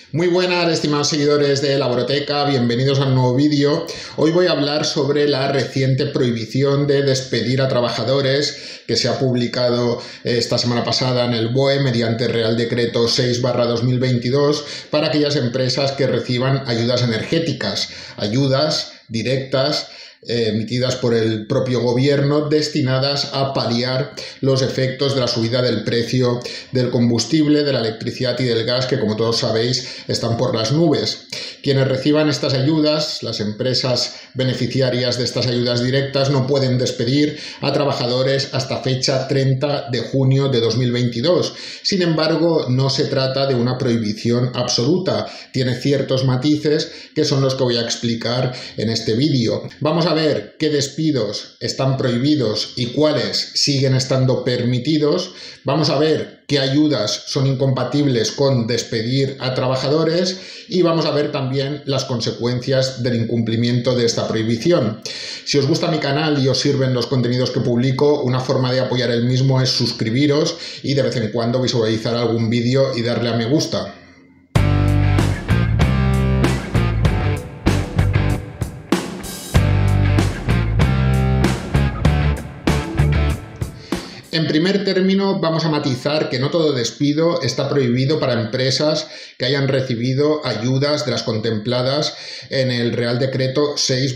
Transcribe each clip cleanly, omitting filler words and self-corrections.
Muy buenas, estimados seguidores de Laboroteca, bienvenidos a un nuevo vídeo. Hoy voy a hablar sobre la reciente prohibición de despedir a trabajadores que se ha publicado esta semana pasada en el BOE mediante Real Decreto 6/2022 para aquellas empresas que reciban ayudas energéticas, ayudas directas emitidas por el propio gobierno destinadas a paliar los efectos de la subida del precio del combustible, de la electricidad y del gas, que como todos sabéis están por las nubes. Quienes reciban estas ayudas, las empresas beneficiarias de estas ayudas directas, no pueden despedir a trabajadores hasta fecha 30 de junio de 2022. Sin embargo, no se trata de una prohibición absoluta, tiene ciertos matices que son los que voy a explicar en este vídeo. Vamos a ver qué despidos están prohibidos y cuáles siguen estando permitidos. Vamos a ver qué ayudas son incompatibles con despedir a trabajadores y vamos a ver también las consecuencias del incumplimiento de esta prohibición. Si os gusta mi canal y os sirven los contenidos que publico, una forma de apoyar el mismo es suscribiros y de vez en cuando visualizar algún vídeo y darle a me gusta. En primer término, vamos a matizar que no todo despido está prohibido para empresas que hayan recibido ayudas de las contempladas en el Real Decreto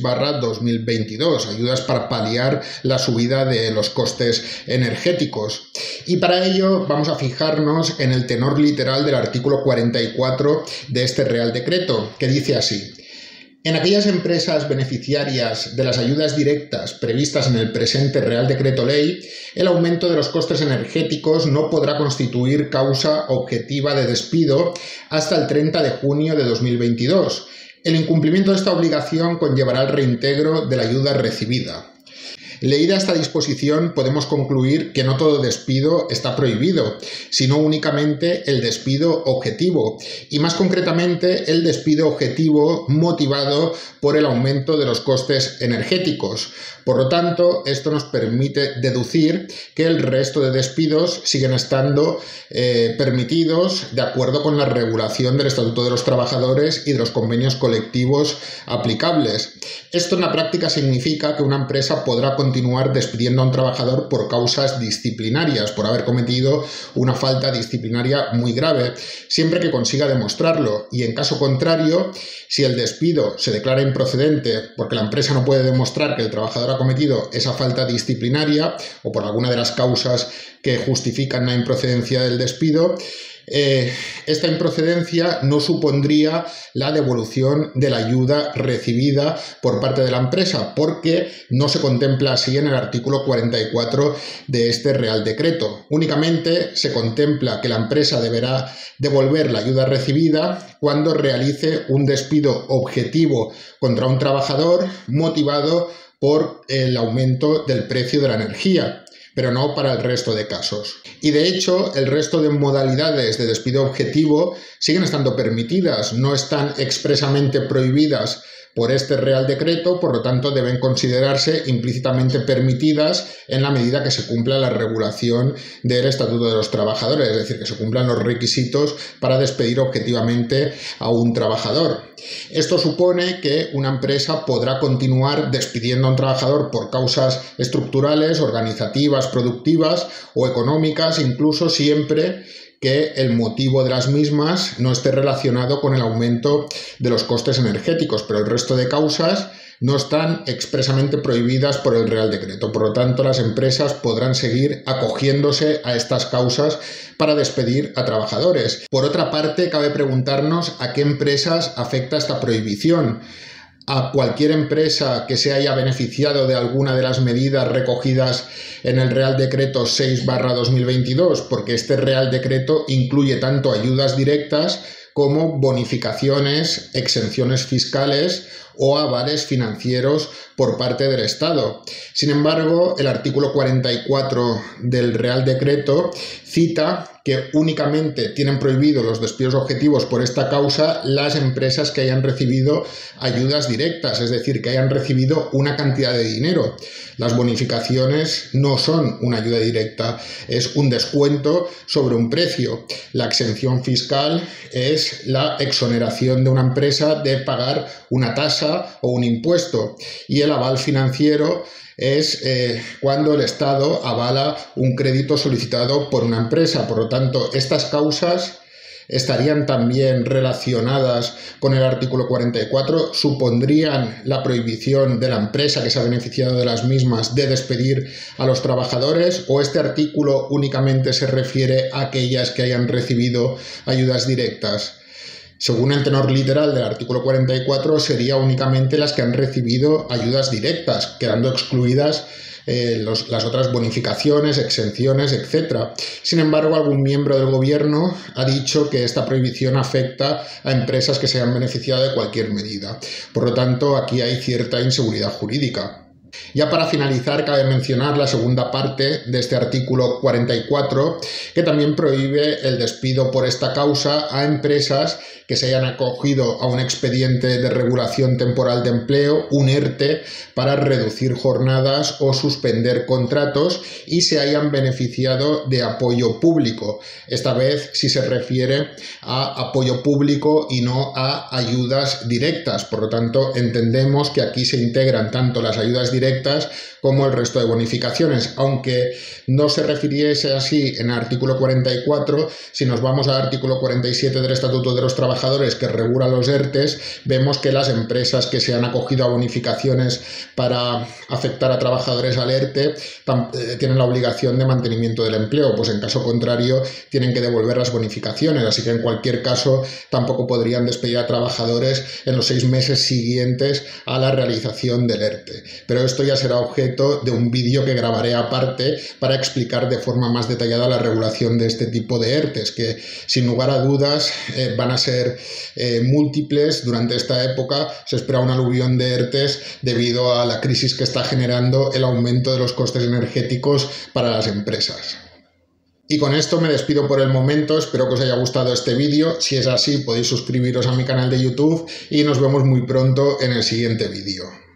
6/2022, ayudas para paliar la subida de los costes energéticos. Y para ello vamos a fijarnos en el tenor literal del artículo 44 de este Real Decreto, que dice así: en aquellas empresas beneficiarias de las ayudas directas previstas en el presente Real Decreto Ley, el aumento de los costes energéticos no podrá constituir causa objetiva de despido hasta el 30 de junio de 2022. El incumplimiento de esta obligación conllevará el reintegro de la ayuda recibida. Leída esta disposición, podemos concluir que no todo despido está prohibido, sino únicamente el despido objetivo, y más concretamente el despido objetivo motivado por el aumento de los costes energéticos. Por lo tanto, esto nos permite deducir que el resto de despidos siguen estando permitidos de acuerdo con la regulación del Estatuto de los Trabajadores y de los convenios colectivos aplicables. Esto en la práctica significa que una empresa podrá continuar despidiendo a un trabajador por causas disciplinarias, por haber cometido una falta disciplinaria muy grave, siempre que consiga demostrarlo, y en caso contrario, si el despido se declara improcedente porque la empresa no puede demostrar que el trabajador ha cometido esa falta disciplinaria o por alguna de las causas que justifican la improcedencia del despido, esta improcedencia no supondría la devolución de la ayuda recibida por parte de la empresa, porque no se contempla así en el artículo 44 de este Real Decreto. Únicamente se contempla que la empresa deberá devolver la ayuda recibida cuando realice un despido objetivo contra un trabajador motivado por el aumento del precio de la energía, pero no para el resto de casos. Y de hecho, el resto de modalidades de despido objetivo siguen estando permitidas, no están expresamente prohibidas por este Real Decreto, por lo tanto deben considerarse implícitamente permitidas en la medida que se cumpla la regulación del Estatuto de los Trabajadores, es decir, que se cumplan los requisitos para despedir objetivamente a un trabajador. Esto supone que una empresa podrá continuar despidiendo a un trabajador por causas estructurales, organizativas, productivas o económicas, incluso siempre que el motivo de las mismas no esté relacionado con el aumento de los costes energéticos, pero el resto de causas no están expresamente prohibidas por el Real Decreto. Por lo tanto, las empresas podrán seguir acogiéndose a estas causas para despedir a trabajadores. Por otra parte, cabe preguntarnos a qué empresas afecta esta prohibición. A cualquier empresa que se haya beneficiado de alguna de las medidas recogidas en el Real Decreto 6/2022, porque este Real Decreto incluye tanto ayudas directas como bonificaciones, exenciones fiscales o avales financieros por parte del Estado. Sin embargo, el artículo 44 del Real Decreto cita que únicamente tienen prohibido los despidos objetivos por esta causa las empresas que hayan recibido ayudas directas, es decir, que hayan recibido una cantidad de dinero. Las bonificaciones no son una ayuda directa, es un descuento sobre un precio. La exención fiscal es la exoneración de una empresa de pagar una tasa o un impuesto, y el aval financiero es cuando el Estado avala un crédito solicitado por una empresa. Por lo tanto, estas causas estarían también relacionadas con el artículo 44, supondrían la prohibición de la empresa que se ha beneficiado de las mismas de despedir a los trabajadores, o este artículo únicamente se refiere a aquellas que hayan recibido ayudas directas. Según el tenor literal del artículo 44, sería únicamente las que han recibido ayudas directas, quedando excluidas las otras bonificaciones, exenciones, etc. Sin embargo, algún miembro del gobierno ha dicho que esta prohibición afecta a empresas que se hayan beneficiado de cualquier medida. Por lo tanto, aquí hay cierta inseguridad jurídica. Ya para finalizar, cabe mencionar la segunda parte de este artículo 44, que también prohíbe el despido por esta causa a empresas que se hayan acogido a un expediente de regulación temporal de empleo, un ERTE, para reducir jornadas o suspender contratos y se hayan beneficiado de apoyo público. Esta vez sí se refiere a apoyo público y no a ayudas directas. Por lo tanto, entendemos que aquí se integran tanto las ayudas directas como el resto de bonificaciones, aunque no se refiriese así en el artículo 44. Si nos vamos al artículo 47 del Estatuto de los Trabajadores, que regula los ERTEs, vemos que las empresas que se han acogido a bonificaciones para afectar a trabajadores al ERTE tienen la obligación de mantenimiento del empleo, pues en caso contrario tienen que devolver las bonificaciones, así que en cualquier caso tampoco podrían despedir a trabajadores en los 6 meses siguientes a la realización del ERTE. Pero esto ya será objeto de un vídeo que grabaré aparte para explicar de forma más detallada la regulación de este tipo de ERTEs, que sin lugar a dudas van a ser múltiples. Durante esta época se espera un aluvión de ERTEs debido a la crisis que está generando el aumento de los costes energéticos para las empresas. Y con esto me despido por el momento, espero que os haya gustado este vídeo. Si es así, podéis suscribiros a mi canal de YouTube y nos vemos muy pronto en el siguiente vídeo.